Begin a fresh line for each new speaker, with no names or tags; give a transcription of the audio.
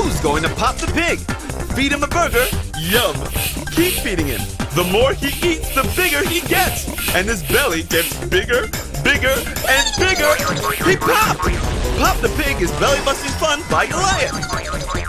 Who's going to pop the pig? Feed him a burger? Yum! Keep feeding him. The more he eats, the bigger he gets. And his belly gets bigger, bigger, and bigger. He popped! Pop the Pig is belly busting fun by Goliath.